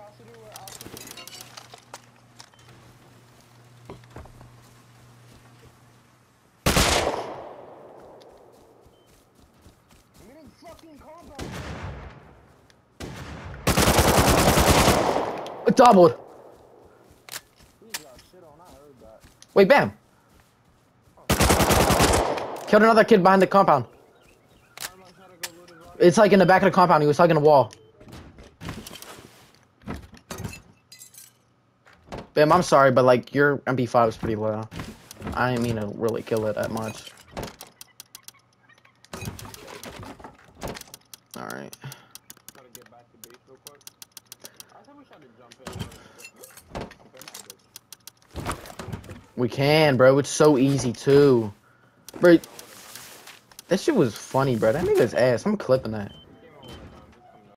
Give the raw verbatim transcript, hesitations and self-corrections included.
Doubled. Wait, bam. Killed another kid behind the compound. It's like in the back of the compound. He was hugging a wall. Bam, I'm sorry, but like your M P five is pretty low. I didn't mean to really kill it that much. Alright. We can, bro. It's so easy too. Bro, that shit was funny, bro. That nigga's ass. I'm clipping that.